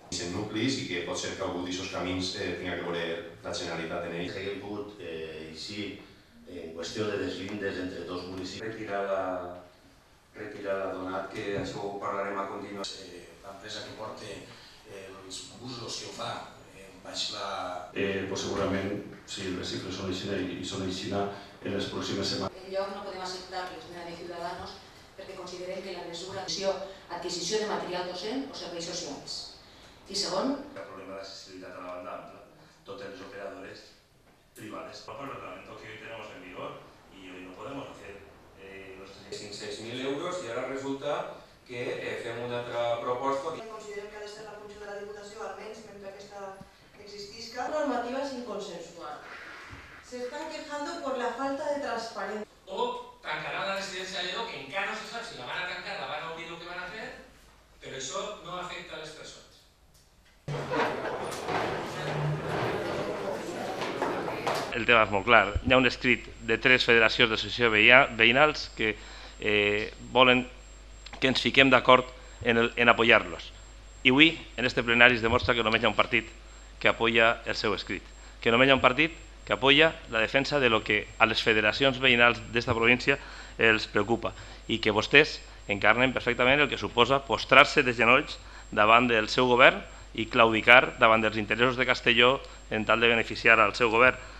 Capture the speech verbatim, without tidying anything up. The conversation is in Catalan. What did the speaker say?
en nuclis i que pot ser que algú d'aquests camins eh, tinga que veure la Generalitat en ells. Haguem pogut, eh, així, en qüestió de deslindes entre dos municipis. Retirada, retirada, donat que això ho parlarem a continuació. Eh, L'empresa que porta eh, els busos que ho fa eh, baix la... Eh, pues segurament, si les xifres són així i són així en les pròximes setmanes. En lloc no podem acceptar l'esmena de Ciudadanos perquè considerem que la mesura és adquisició de material docent o serveis socials. I segon, El problema d'accesibilitat a la banda ampla. Totes les operadores privades. Por el reglamento que hoy tenemos en vigor y hoy no podemos hacer eh, nuestras... seis mil euros i ara resulta que eh, fem una altra proposta. Considerem que ha de ser la funció de la Diputació, almenys mentre aquesta existisca. La normativa sin consensuar. Se están quejando por la falta de transparencia. O tancarán la residencia de Lledó, que encara no se sabe si la van a tancar, la van a obrir o què van a fer, però això no afecta a les persones. El tema és molt clar. Hi ha un escrit de tres federacions d'associació veïnals que eh, volen que ens fiquem d'acord en, el, en apoyar-los. I avui, en este plenari, es demostra que només hi ha un partit que apoya el seu escrit, que només hi ha un partit que apoya la defensa de lo que a les federacions veïnals d'esta província els preocupa i que vostès encarnen perfectament el que suposa postrar-se de genolls davant del seu govern i claudicar davant dels interessos de Castelló en tal de beneficiar al seu govern.